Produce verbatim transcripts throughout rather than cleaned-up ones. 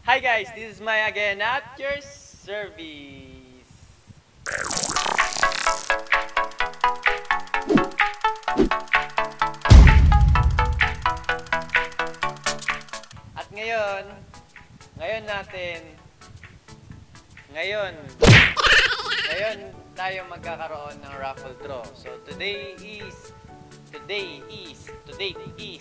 Hi guys, this is Maya again at your service. At ngayon, ngayon natin, ngayon, ngayon tayo magkakaroon ng raffle draw. So today is, today is, today is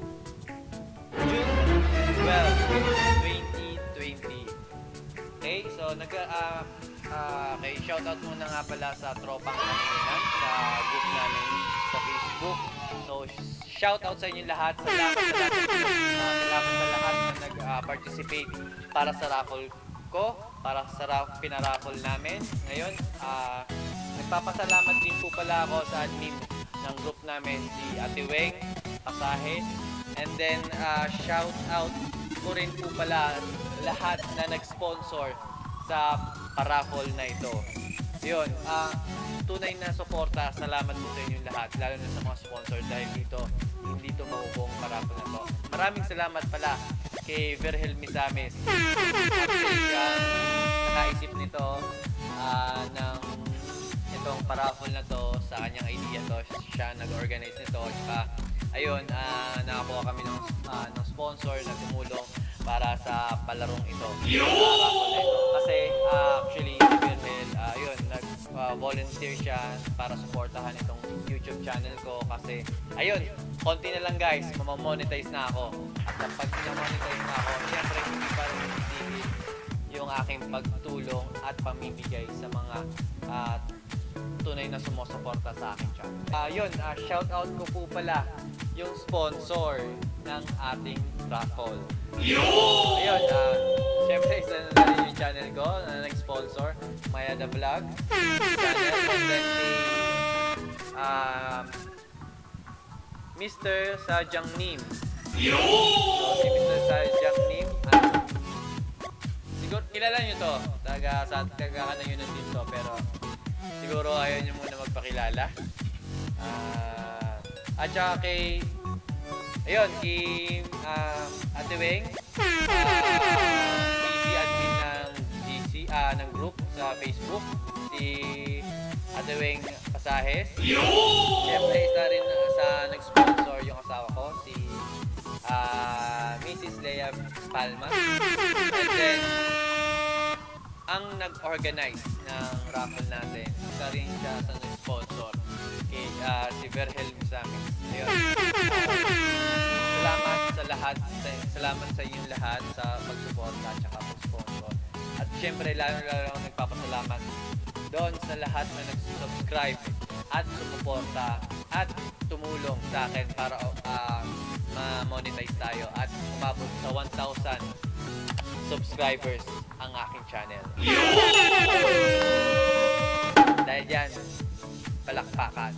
June twelfth, twenty twenty. Okay, so nag uh, uh, okay, shoutout muna nga pala sa tropang kaninan sa group namin sa Facebook. So shoutout sa inyo lahat, salamat sa lahat, uh, salamat sa lahat na nag-participate uh, para sa raffle ko, para sa raffle, pinaraffle namin. Ngayon, uh, nagpapasalamat din po pala ako sa admin ng group namin, si Ate Weng Pasahes. And then, uh, shout out ko rin po pala lahat na nag-sponsor sa paraffle na ito. Yun, uh, tunay na suporta, salamat po sa inyong lahat, lalo na sa mga sponsor dahil dito, hindi ito mabubuong paraffle na to. Maraming salamat pala kay Virgil Misamis. Actually, siya nakaisip nito uh, ng itong paraffle na to, sa kanyang idea to, siya nag-organize nito. Tsaka, ayun, uh, nakakuha kami ng, uh, ng sponsor na tumulong para sa palarong ito. Uh, Kasi uh, actually, Virgil, uh, ayun, nag-volunteer uh, siya para suportahan itong YouTube channel ko. Kasi, ayun, konti na lang guys, mamamonetize na ako. At kapag pinamonetize na ako, syempre hindi pa rin titigil yung aking pagtulong at pamimigay sa mga uh, tunay na sumusuporta sa aking channel. Uh, yun, uh, shoutout ko po pala yung sponsor ng ating raffle. Ayun, uh, syempre isa na rin yung channel ko na nag-sponsor, Maya the Vlog channel. And then si uh, Mister Sajang Nim. So, si Mister Sajang Nim, uh, siguro kilala nyo to, taga sa taga-kanan yun ng team to, pero siguro ayaw nyo muna magpakilala. Uh, at saka kay, ayun, kay uh, Ate Weng, uh, P C admin ng G C, uh, ng group sa Facebook, si Ate Weng Pasahes. Siyempre, isa rin sa nag-sponsor yung asawa ko, si uh, Missus Lea Palma. And then, ang nag-organize ng raffle natin, isa rin siya sa nag-sponsor, kay, uh, si Virgil Misamis. Ayun. Uh, salamat sa lahat, sa, salamat sa inyong lahat sa pagsuporta at saka pag-sponsor. At syempre, lalo-lalo akong nagpapasalamat doon sa lahat na nag-subscribe at sumuporta at tumulong sa akin para uh, ma-monetize tayo at umabot sa one thousand subscribers ang aking channel. Dahil dyan, palakpakan.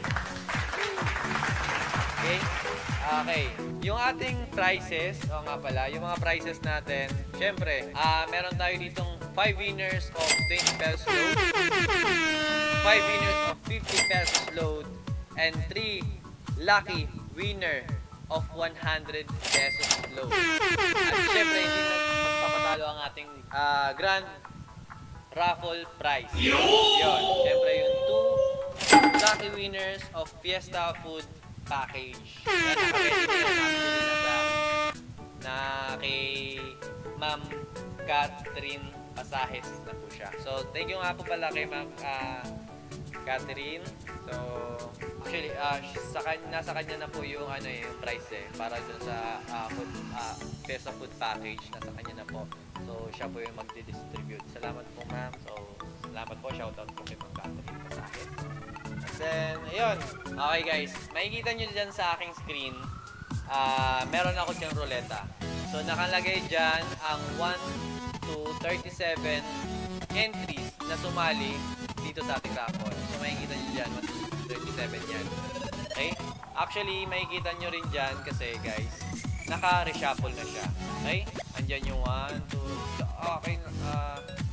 Okay? Okay. Yung ating prices, o nga pala, yung mga prices natin, syempre, uh, meron tayo ditong five winners of twenty pesos load, five winners of fifty pesos load, and three lucky winner of one hundred pesos load. At syempre, hindi na magpapatalo ang ating uh, grand raffle prize. Yun, syempre yung two lucky winners of Fiesta Food Package. Yan, nakabili na yan actually na sa na kay Ma'am Catherine Pasahes na po siya. So, thank you nga po pala kay Ma'am uh, Catherine. So, actually, uh, sa kanya, nasa kanya na po yung, ano, yung price eh, para dun sa uh, food, uh, Fiesta Food Package, nasa kanya na po. So, siya po yung magdi-distribute. Salamat po, ma'am. So, salamat po. Shoutout po kay Ma'am Catherine Pasahes. And then, ayun. Okay, guys. Makikita nyo dyan sa aking screen, uh, meron ako dyang ruleta. So, nakalagay dyan ang one to thirty-seven entries na sumali dito sa ating raffle. So, makikita nyo dyan, one to thirty-seven yan. Okay? Actually, makikita nyo rin dyan kasi, guys, naka-reshuffle na siya. Okay? Andyan yung one, two, okay, uh,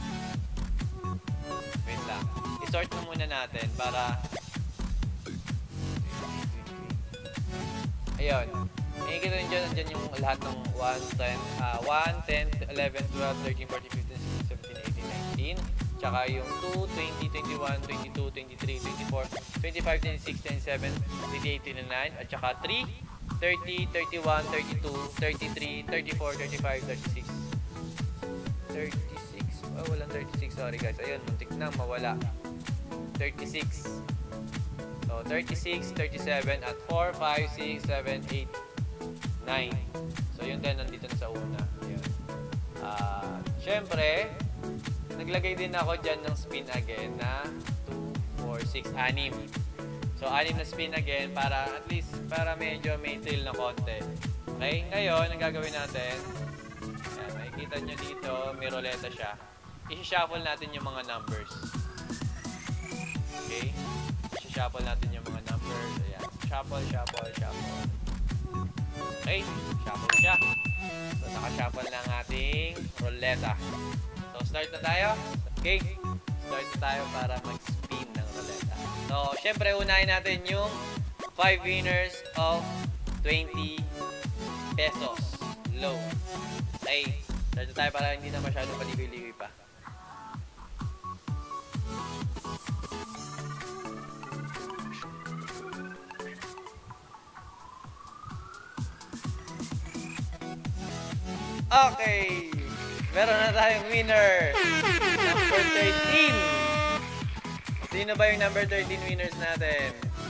wait lang. I-sort mo muna natin para, ayun. Makikita nyo dyan, dyan yung lahat ng one, ten, uh, one, ten, eleven, twelve, thirteen, fourteen, fifteen, sixteen, seventeen, eighteen, nineteen. Tsaka yung two, twenty, twenty-one, twenty-two, twenty-three, twenty-four, twenty-five, twenty-six, twenty-seven, twenty-eight, twenty-nine. At tsaka three, thirty, thirty-one, thirty-two, thirty-three, thirty-four, thirty-five, thirty-six. thirty-six. Oh, walang thirty-six. Sorry guys. Ayun, muntik na mawala. thirty-six. So, thirty-six, thirty-seven, at four, five, six, seven, eight, nine. So, yun din, nandito na sa una. Ayun. Uh, Siyempre, naglagay din ako dyan ng spin again na two, four, six, anim. So, anim na spin again para at least, para medyo may thrill na konti. Okay? Ngayon, ang gagawin natin, ayan, makikita nyo dito, may roleta siya. I-shuffle natin yung mga numbers. Okay? I-shuffle natin yung mga numbers. Ayan. Shuffle, shuffle, shuffle. Okay? Shuffle siya. So, naka-shuffle na ang ating roleta. So, start na tayo. Okay? Start na tayo para mag-spin ng roleta. So, syempre, unahin natin yung five winners of twenty pesos. Low. Okay? Start na tayo para hindi na masyadong paligoy-ligoy pa. Okay! Meron na tayong winner! Number thirteen! Sino ba yung number thirteen winners natin?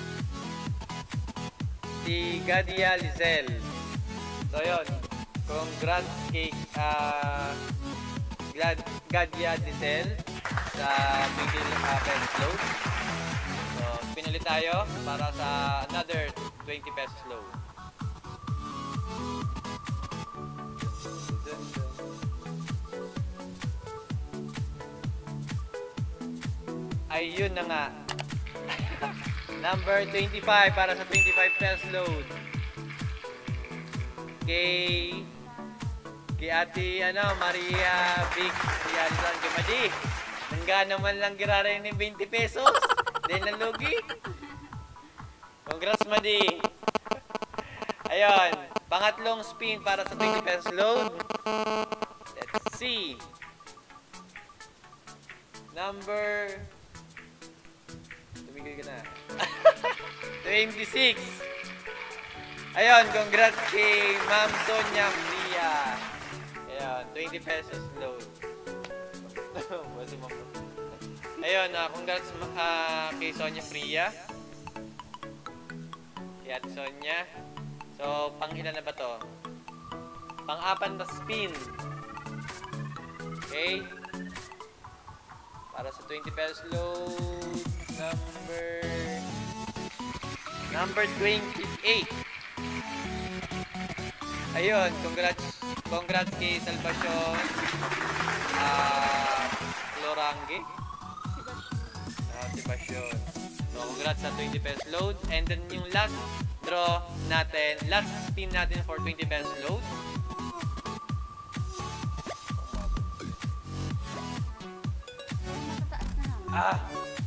Si Gadia Lizel. So yun, congrats kay uh, Gadia Lizel sa Bigil Happen Load. So, pinulit tayo para sa another twenty pesos load. Ayun na nga. Number twenty-five para sa twenty-five pesos load. Kay kay Ate ano, Maria Big si Alison Gamadi. Nangga naman lang giraray ni twenty pesos. Then nalugi. Congrats, Madi. Ayun, pangatlong spin para sa twenty pesos load. Let's see. Number tumigil ka na. twenty-six. Ayun, congrats kay Ma'am Sonia Fria. Ayun, twenty pesos load. Ayun, uh, congrats uh, kay Sonia Fria. Kay Ate Sonia. So, pang ilan na ba to? Pang-apat na spin. Okay? Para sa twenty pesos load, number number twenty-eight. Ayun, congrats congrats kay Salvacion uh, Lorange. Ah, Salvacion. So, congrats sa twenty pesos load. And then yung last draw natin, last spin natin for twenty pesos load. Ah.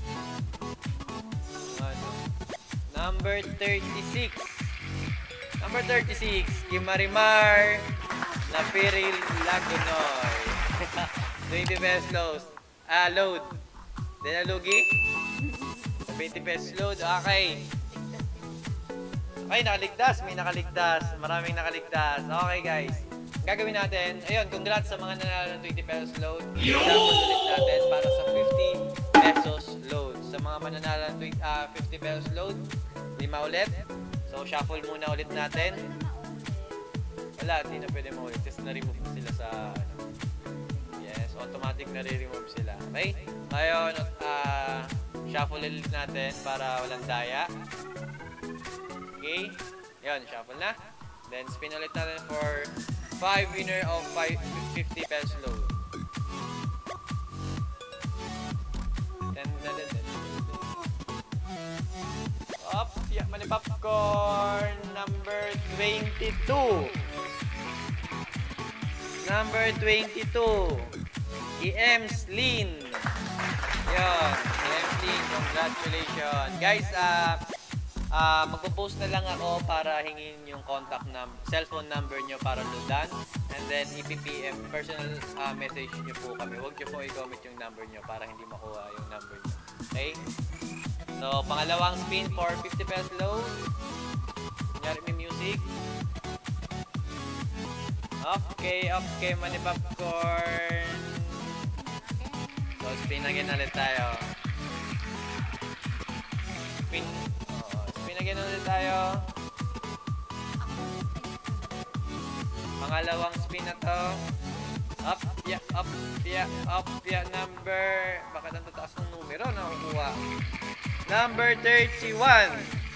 Ano? Number thirty-six. Number thirty-six, kay Marimar Napiril Lagunoy. twenty pesos load. Ah, load. Then nalugi? twenty pesos load. Okay. Okay, nakaligtas. May nakaligtas. Maraming nakaligtas. Okay, guys. Gagawin natin. Ayun, congrats sa mga nanalo ng twenty pesos load. Tapos ulit natin para sa fifty pesos load. Sa mga mananalo ng uh, fifty pesos load, lima ulit. So, shuffle muna ulit natin. Wala, hindi na pwede maulit. Kasi na-remove na sila sa, ano. Yes, automatic na-remove sila. Okay? Ngayon, uh, shuffle ulit natin para walang daya. Okay? Yun, shuffle na. Then, spin ulit natin for five winner of fifty pesos load. Then, then, then, then. Up, yeah, mani popcorn. Number twenty-two. Number twenty-two. E M Slin. Yun. E M Slin, congratulations. Guys, uh, uh, magpo-post na lang ako para hingin yung contact number, cellphone number nyo para loadan. And then, i-P M, personal uh, message nyo po kami. Huwag nyo po i-comment yung number nyo para hindi makuha yung number nyo. Okay? So, pangalawang spin for fifty pesos load. Kunyari may music. Okay, okay, Manny Popcorn. So, spin again ulit tayo. Spin. Oh, spin again ulit tayo. Pangalawang spin na to. Up, yeah, up, yeah, up, yeah, number. Bakit ang tataas ng numero na kukuha? Number thirty-one.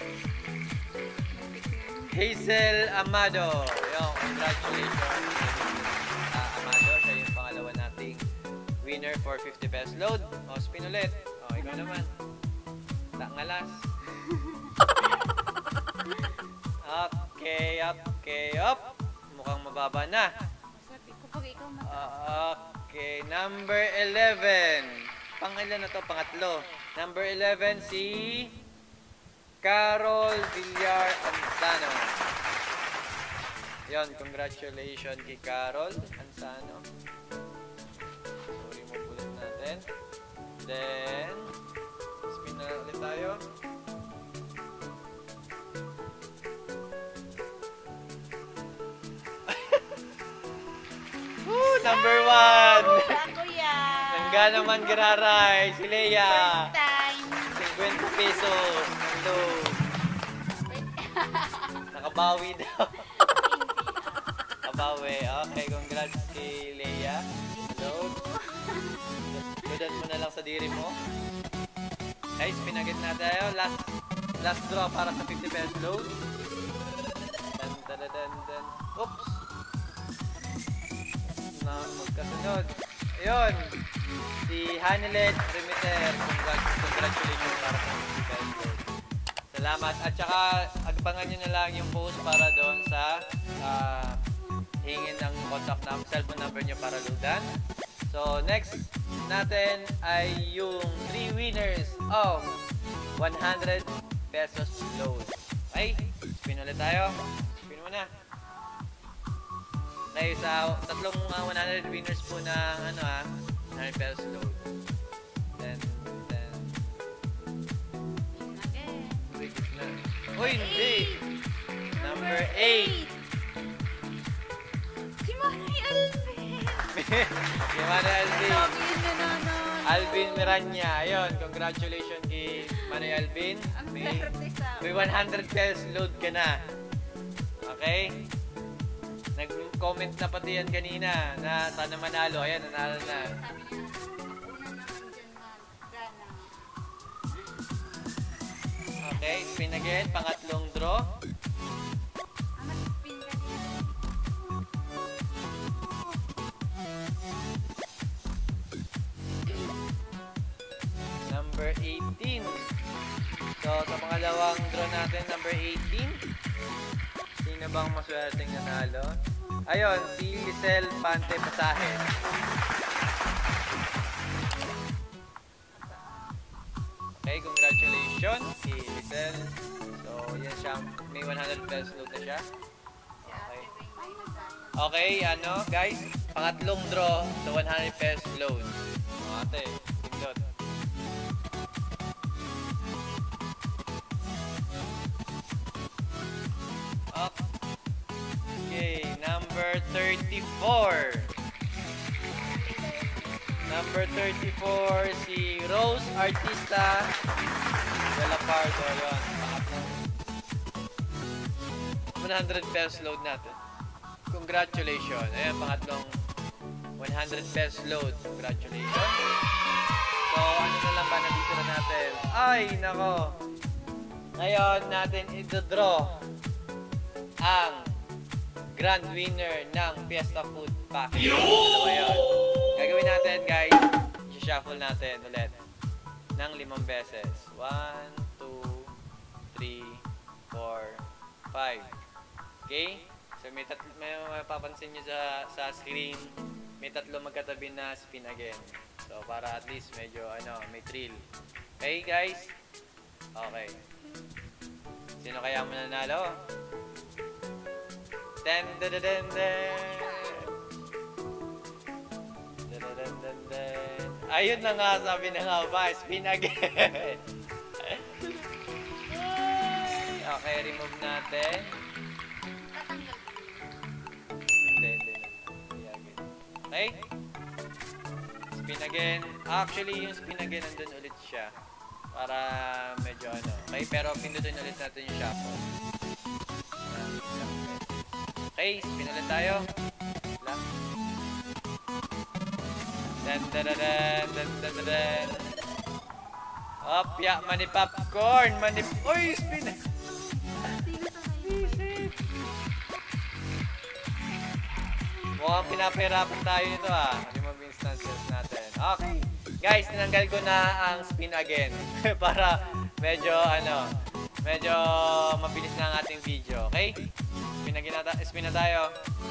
Hazel Amado. Yo, congratulations. Uh, Amado, siya yung pangalawa nating winner for fifty pesos load. O, spin ulit. O, ikaw naman. Tangalas. Okay, okay, up. Mukhang mababa na. Uh, okay, number eleven. Pangilan na to? Pangatlo. Number eleven, si Carol Villar Ansano. Yon, congratulations kay Carol Ansano. Sorry mo ulit natin. Then, spin na ulit tayo. Woo, number one! Ako yan! Nangga naman giraray, si Leia. First time! fifty pesos. Hello. Nakabawi daw. Nakabawi. Okay, congrats kay Leia. Hello. Ludan mo na lang sa diri mo. Guys, pinagit na tayo. Last last draw para sa fifty pesos load. Dan, dan, dan, dan. Oops. Na magkasunod. Ayun. Si Hanelet Remiter. Congratulations para sa fifty pesos load. Salamat. At saka, agpangan nyo na lang yung post para doon sa uh, hingin ng contact number, cellphone number nyo para loadan. So, next natin ay yung three winners of one hundred pesos load. Okay? Spin ulit tayo. Spin muna. Dahil sa tatlong uh, one hundred winners po ng ano ha, one hundred pesos load. Then, then... Uy, hindi! Number eight! Si Manny Alvin! Si Manny Alvin! Alvin na na na! Alvin Miranya. Ayun, congratulations kay Manny Alvin. Ang May, swerte sa... may one hundred pesos load ka na. Okay? Nag-comment na pati yan kanina na sana manalo. Ayan, nanalo na. Sabi niya, una na ako dyan mag-gana. Okay, spin again. Pangatlong draw. Ah, mag-spin ka din. Number eighteen. So, sa pangalawang draw natin, number eighteen. Sino bang maswerteng nanalo? Ayun, si Lisel Pante Pasahe. Okay, congratulations si Lisel. So, yan siya. May one hundred pesos load na siya. Okay. Okay, ano, guys? Pangatlong draw sa one hundred pesos load. O, ate, pindot. Okay, number thirty-four. Number thirty-four, si Rose Artista Galapardo. Yun, pangatlong one hundred pesos load natin. Congratulations. Ayan, pangatlong one hundred pesos load. Congratulations. So, ano na lang ba nandito na natin? Ay, nako. Ngayon natin ito-draw ang grand winner ng Fiesta Food Package. Dalawa yun. Gagawin natin, guys. I-shuffle natin ulit ng limang beses. one, two, three, four, five. Okay? So, may, tatlo, may mapapansin nyo sa, sa screen, may tatlo magkatabi na spin again. So, para at least medyo, ano, may thrill. Okay, guys? Okay. Sino kaya mananalo? Den den den den den. Den den den den. Ayun na nga, sabi na nga ba, spin again. Okay, remove natin. Tatanggal. Hindi, hindi na. Hindi again. Okay? Spin again. Actually, yung spin again, nandun ulit siya. Para medyo ano. Okay, pero pindutin ulit natin yung shuffle. Okay, spin ulit tayo. Lang. Dan dan dan dan dan dan dan. Opya, mani popcorn, mani... Uy, spin! Mukhang pinapahirapan tayo nito ah. Remove instances natin. Okay. Guys, tinanggal ko na ang spin again. Para medyo ano, medyo mabilis na ang ating video. Okay? Spin na, ginata- spin na tayo.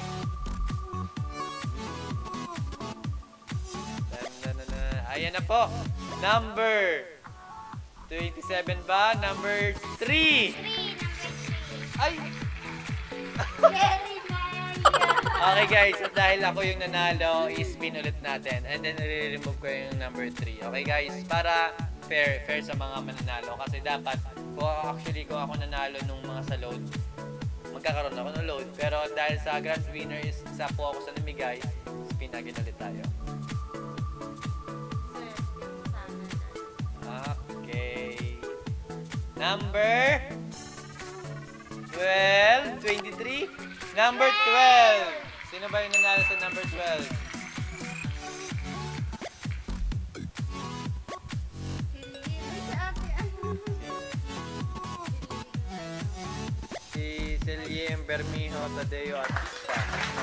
Ayan na po. Number twenty-seven ba? Number three. Three, number Ay! three. Very nice. Okay guys, at dahil ako yung nanalo, i-spin ulit natin. And then, i-remove ko yung number three. Okay guys? Para fair, fair sa mga mananalo. Kasi dapat, kung actually kung ako nanalo nung mga sa load, magkakaroon ako ng load. Pero dahil sa grand winner is isa po ako sa namigay, spin again ulit tayo. Okay. Number twelve, twenty-three. Number twelve. Sino ba yung nanalo sa number twelve? Si Celie Bermijo Tadeo Artista.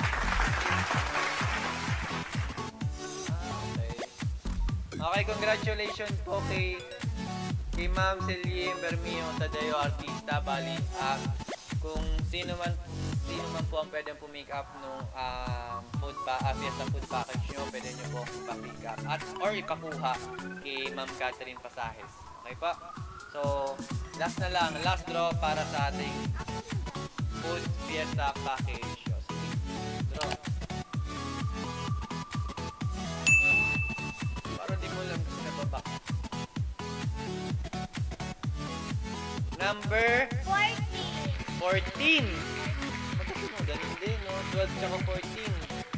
Okay. Okay, congratulations po kay kay Ma'am Celie Bermijo Tadeo Artista. Bali, ah, kung sino man sino man po ang pwedeng pumick up nung um, food pa, uh, fiesta food package nyo, pwede nyo po pa-pick up at or ipakuha kay Ma'am Catherine Pasajes. Okay pa? So, last na lang, last draw para sa ating food fiesta package. So, sige, draw. Parang di mo lang kasi nababa. Number fourteen. fourteen. Magkasunod, ganun din, no? twelve tsaka fourteen.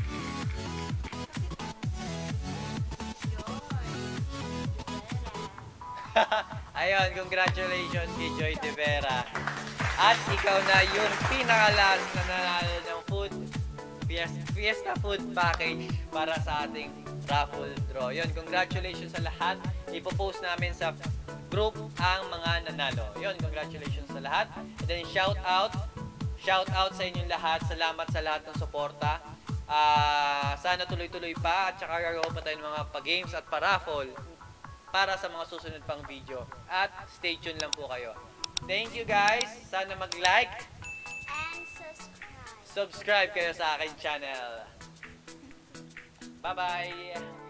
Ayun, congratulations kay Joy De Vera. At ikaw na yung pinakalas na nanalo ng food Fiesta, Fiesta Food Package para sa ating raffle draw. Yun, congratulations sa lahat. Ipopost namin sa group ang mga nanalo. Yun, congratulations sa lahat. And then shout out, shout out sa inyong lahat. Salamat sa lahat ng suporta. Uh, sana tuloy-tuloy pa at saka gagawa pa tayo ng mga pa-games at pa-raffle para sa mga susunod pang video. At stay tuned lang po kayo. Thank you guys. Sana mag-like. And subscribe. Subscribe kayo sa akin channel. Bye-bye.